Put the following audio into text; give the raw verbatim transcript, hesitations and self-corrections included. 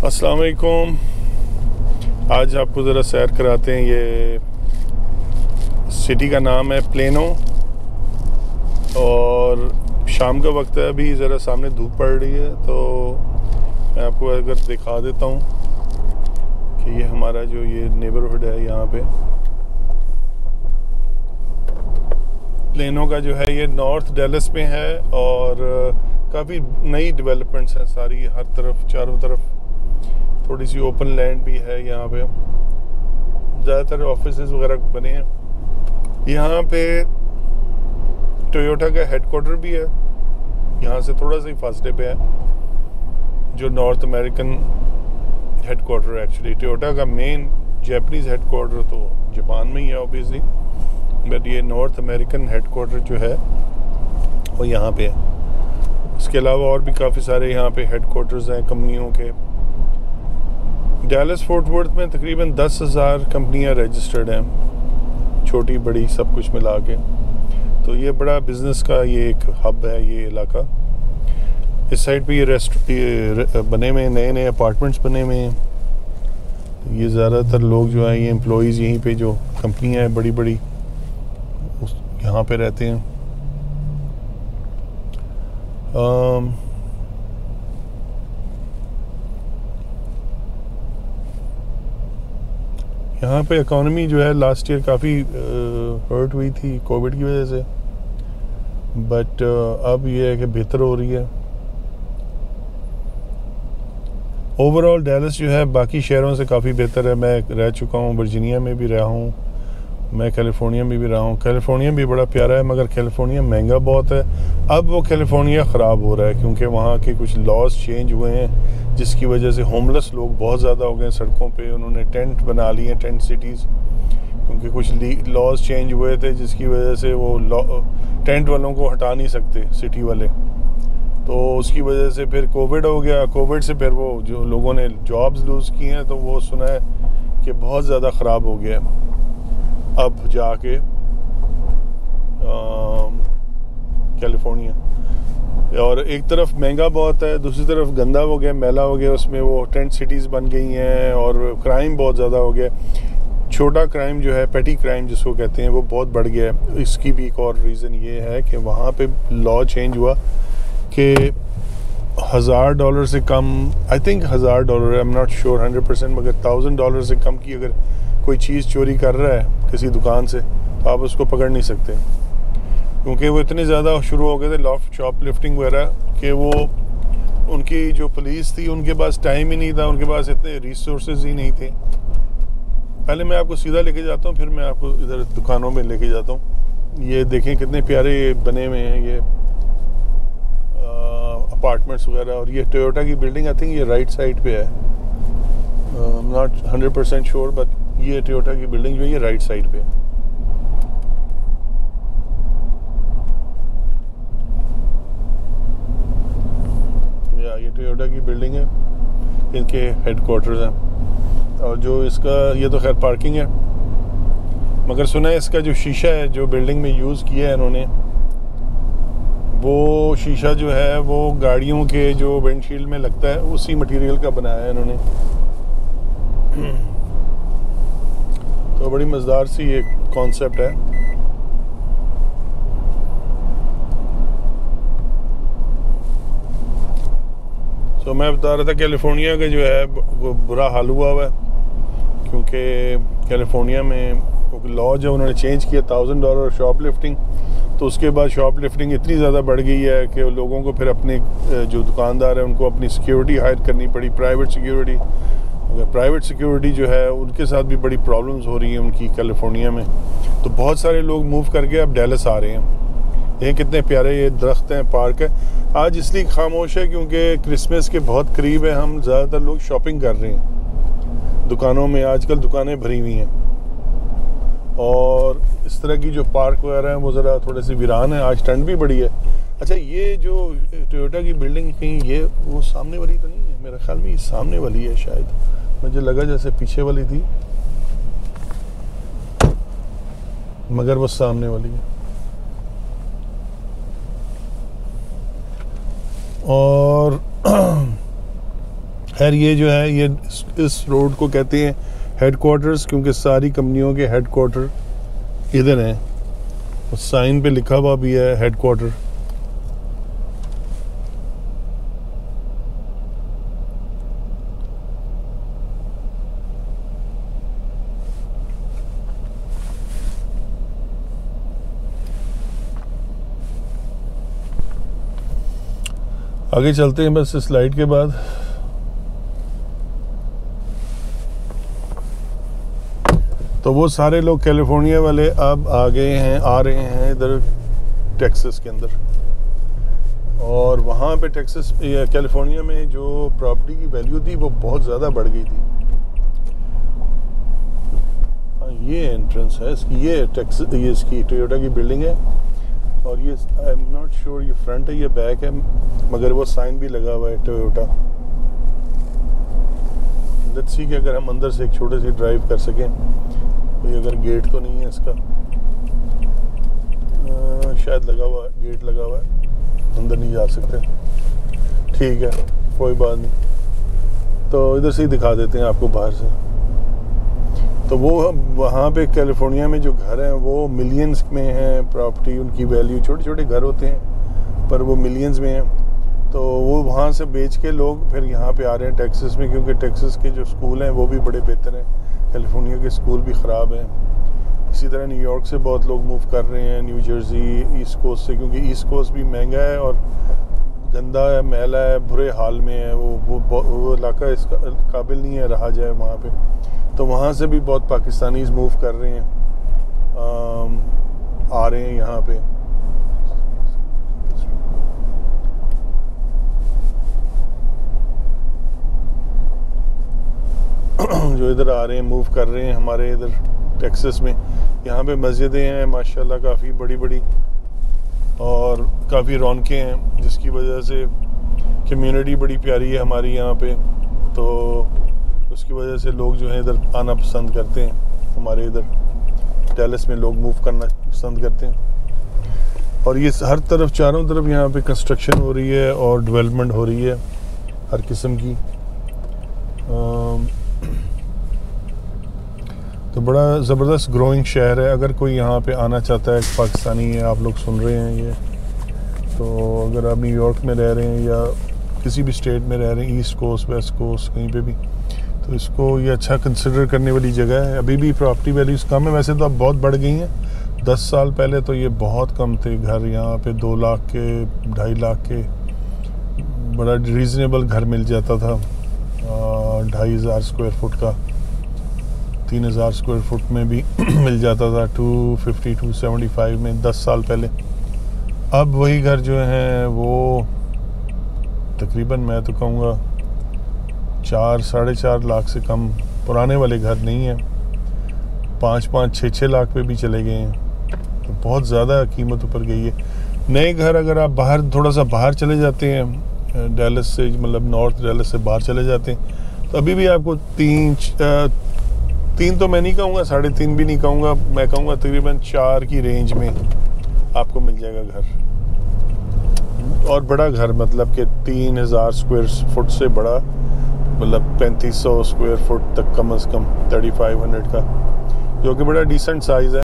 अस्सलाम वालेकुम। आज आपको ज़रा सैर कराते हैं। ये सिटी का नाम है प्लेनो और शाम का वक्त है, अभी ज़रा सामने धूप पड़ रही है, तो मैं आपको अगर दिखा देता हूँ कि ये हमारा जो ये नेबरहुड है, यहाँ पे प्लेनो का जो है ये नॉर्थ डैलस में है और काफ़ी नई डेवलपमेंट्स हैं सारी, हर तरफ चारों तरफ थोड़ी सी ओपन लैंड भी है। यहाँ पे ज़्यादातर ऑफिसेज वगैरह बने हैं। यहाँ पे टोयोटा का हेडक्वार्टर भी है, यहाँ से थोड़ा सा ही फासले पे है, जो नॉर्थ अमेरिकन हेडक्वार्टर है। एक्चुअली टोयोटा का मेन जापानीज़ हेडक्वार्टर तो जापान में ही है ऑब्वियसली, बट ये नॉर्थ अमेरिकन हेडक्वार्टर जो है वो यहाँ पे है। इसके अलावा और भी काफ़ी सारे यहाँ पे हेडक्वार्टर्स हैं कंपनियों के। डैलस फोर्ट वर्थ में तकरीबन दस हज़ार कंपनियाँ रजिस्टर्ड हैं, छोटी बड़ी सब कुछ मिला के। तो ये बड़ा बिज़नेस का ये एक हब है ये इलाका। इस साइड पे ये रेस्ट बने हुए, नए नए अपार्टमेंट्स बने हुए हैं। ये ज़्यादातर लोग जो हैं ये एम्प्लॉइज़ यहीं पे जो कंपनियाँ हैं बड़ी बड़ी यहाँ पे रहते हैं। आम, यहाँ पे इकॉनमी जो है लास्ट ईयर काफ़ी हर्ट हुई थी कोविड की वजह से, बट अब ये है कि बेहतर हो रही है। ओवरऑल डैलस जो है बाकी शहरों से काफ़ी बेहतर है। मैं रह चुका हूँ, वर्जीनिया में भी रहा हूँ, मैं कैलिफोर्निया में भी रहा हूँ। कैलिफोर्निया भी बड़ा प्यारा है, मगर कैलिफोर्निया महंगा बहुत है। अब वो कैलिफोर्निया ख़राब हो रहा है क्योंकि वहाँ के कुछ लॉज चेंज हुए हैं, जिसकी वजह से होमलेस लोग बहुत ज़्यादा हो गए सड़कों पे। उन्होंने टेंट बना लिए, टेंट सिटीज़, क्योंकि कुछ लॉज चेंज हुए थे जिसकी वजह से वो टेंट वालों को हटा नहीं सकते सिटी वाले। तो उसकी वजह से फिर कोविड हो गया। कोविड से फिर वो जो लोगों ने जॉब्स लूज़ की हैं, तो वो सुना है कि बहुत ज़्यादा ख़राब हो गया अब जाके कैलिफोर्निया। और एक तरफ महंगा बहुत है, दूसरी तरफ गंदा हो गया, मैला हो गया, उसमें वो टेंट सिटीज़ बन गई हैं और क्राइम बहुत ज़्यादा हो गया। छोटा क्राइम जो है, पेटी क्राइम जिसको कहते हैं, वो बहुत बढ़ गया है। इसकी भी एक और रीज़न ये है कि वहाँ पे लॉ चेंज हुआ कि हज़ार डॉलर से कम, आई थिंक हज़ार डॉलर है, I am not sure hundred percent, मगर थाउजेंड डॉलर से कम की अगर कोई चीज़ चोरी कर रहा है किसी दुकान से, तो आप उसको पकड़ नहीं सकते, क्योंकि वो इतने ज़्यादा शुरू हो गए थे लॉफ्ट शॉप लिफ्टिंग वगैरह कि वो उनकी जो पुलिस थी उनके पास टाइम ही नहीं था, उनके पास इतने रिसोर्सेज ही नहीं थे। पहले मैं आपको सीधा लेके जाता हूँ, फिर मैं आपको इधर दुकानों में लेके जाता हूँ। ये देखें कितने प्यारे बने हुए हैं ये अपार्टमेंट्स वगैरह। और ये टोयोटा की बिल्डिंग आई थिंक ये राइट साइड पे है, not hundred percent sure, but ये टोयोटा की बिल्डिंग जो है ये राइट साइड पे है। या ये टोयोटा की बिल्डिंग है, इनके हेडक्वार्टर्स हैं। और जो इसका ये तो खैर पार्किंग है, मगर सुना है इसका जो शीशा है जो बिल्डिंग में यूज़ किया है इन्होंने, वो शीशा जो है वो गाड़ियों के जो विंडशील्ड में लगता है उसी मटेरियल का बनाया है इन्होंने। तो बड़ी मज़ेदार सी ये कॉन्सेप्ट है। तो मैं बता रहा था कैलिफोर्निया का जो है वो बुरा हाल हुआ हुआ है, क्योंकि कैलिफोर्निया में लॉ जो उन्होंने चेंज किया थाउजेंड डॉलर शॉप लिफ्टिंग, तो उसके बाद शॉप लिफ्टिंग इतनी ज़्यादा बढ़ गई है कि लोगों को फिर अपने जो दुकानदार हैं उनको अपनी सिक्योरिटी हायर करनी पड़ी, प्राइवेट सिक्योरिटी। अगर प्राइवेट सिक्योरिटी जो है उनके साथ भी बड़ी प्रॉब्लम्स हो रही हैं उनकी कैलिफोर्निया में। तो बहुत सारे लोग मूव करके अब डैलस आ रहे हैं। ये कितने प्यारे ये दरख्त हैं, पार्क है। आज इसलिए खामोश है क्योंकि क्रिसमस के बहुत करीब है, हम ज़्यादातर लोग शॉपिंग कर रहे हैं दुकानों में। आजकल दुकानें भरी हुई हैं और इस तरह की जो पार्क वगैरह हैं वो ज़रा थोड़े से वीरान है। आज ठंड भी बड़ी है। अच्छा, ये जो टोयोटा की बिल्डिंग कहीं ये वो सामने वाली तो नहीं है? मेरा ख्याल में ये सामने वाली है शायद, मुझे लगा जैसे पीछे वाली थी, मगर वो सामने वाली है। और खैर ये जो है ये इस रोड को कहते हैं हेडक्वार्टर्स, क्योंकि सारी कंपनियों के हेडक्वार्टर इधर हैं। उस साइन पे लिखा हुआ भी है हेडक्वार्टर। आगे चलते हैं बस इस लाइट के बाद। तो वो सारे लोग कैलिफोर्निया वाले अब आ गए हैं, आ रहे हैं इधर टेक्सास के अंदर। और वहाँ पे टेक्सास कैलिफोर्निया में जो प्रॉपर्टी की वैल्यू थी वो बहुत ज़्यादा बढ़ गई थी। हाँ ये एंट्रेंस है इसकी, ये टेक्सास, ये इसकी टोयोटा की बिल्डिंग है। और ये आई एम नॉट श्योर ये फ्रंट है या बैक है, मगर वो साइन भी लगा हुआ है टोयोटा। लेट्स सी कि अगर हम अंदर से एक छोटे सी ड्राइव कर सकें। कोई अगर गेट तो नहीं है इसका, आ, शायद लगा हुआ है, गेट लगा हुआ है, अंदर नहीं जा सकते। ठीक है कोई बात नहीं, तो इधर से ही दिखा देते हैं आपको बाहर से। तो वो वहाँ पे कैलिफोर्निया में जो घर हैं वो मिलियंस में हैं प्रॉपर्टी, उनकी वैल्यू। छोटे छोटे घर होते हैं पर वो मिलियंस में हैं। तो वो वहाँ से बेच के लोग फिर यहाँ पे आ रहे हैं टेक्सास में, क्योंकि टेक्सास के जो स्कूल हैं वो भी बड़े बेहतर हैं, कैलिफोर्निया के स्कूल भी ख़राब हैं। इसी तरह न्यूयॉर्क से बहुत लोग मूव कर रहे हैं, न्यू जर्सी, ईस्ट कोस्ट से, क्योंकि ईस्ट कोस्ट भी महंगा है और गंदा है, मैला है, बुरे हाल में है। वो वो वो इलाका इसका काबिल नहीं है रहा जाए वहाँ पे। तो वहाँ से भी बहुत पाकिस्तानीज़ मूव कर रहे हैं, आ, आ रहे हैं यहाँ पे। जो इधर आ रहे हैं, मूव कर रहे हैं हमारे इधर टेक्सास में। यहाँ पे मस्जिदें हैं माशाल्लाह काफ़ी बड़ी बड़ी और काफ़ी रौनकें हैं, जिसकी वजह से कम्युनिटी बड़ी प्यारी है हमारी यहाँ पे। तो उसकी वजह से लोग जो है इधर आना पसंद करते हैं। हमारे इधर डैलस में लोग मूव करना पसंद करते हैं। और ये हर तरफ, चारों तरफ यहाँ पे कंस्ट्रक्शन हो रही है और डेवलपमेंट हो रही है हर किस्म की। तो बड़ा ज़बरदस्त ग्रोइंग शहर है। अगर कोई यहाँ पे आना चाहता है, पाकिस्तानी है, आप लोग सुन रहे हैं ये, तो अगर आप न्यूयॉर्क में रह रहे हैं या किसी भी स्टेट में रह रहे हैं, ईस्ट कोस्ट, वेस्ट कोस्ट, कहीं पे भी, तो इसको ये अच्छा कंसिडर करने वाली जगह है। अभी भी प्रॉपर्टी वैल्यूज़ कम है, वैसे तो अब बहुत बढ़ गई हैं। दस साल पहले तो ये बहुत कम थे घर, यहाँ पे दो लाख के, ढाई लाख के बड़ा रीज़नेबल घर मिल जाता था, ढाई हज़ार स्क्वायर फुट का, तीन हज़ार स्क्वायर फुट में भी मिल जाता था, two fifty two seventy five में दस साल पहले। अब वही घर जो हैं वो तकरीबन मैं तो कहूँगा चार साढ़े चार लाख से कम पुराने वाले घर नहीं हैं, पाँच पाँच छः छः लाख पे भी चले गए हैं। तो बहुत ज़्यादा कीमत ऊपर गई है। नए घर अगर आप बाहर, थोड़ा सा बाहर चले जाते हैं डैलस से, मतलब नॉर्थ डैलस से बाहर चले जाते हैं, तो अभी भी आपको तीन तीन तो मैं नहीं कहूँगा, साढ़े तीन भी नहीं कहूँगा, मैं कहूँगा तकरीबन चार की रेंज में आपको मिल जाएगा घर। और बड़ा घर मतलब कि तीन हज़ार स्क्वायर फुट से बड़ा, मतलब पैंतीस सौ स्क्वायर फुट तक कम अज़ कम, थर्टी फाइव हंड्रेड का, जो कि बड़ा डिसेंट साइज़ है।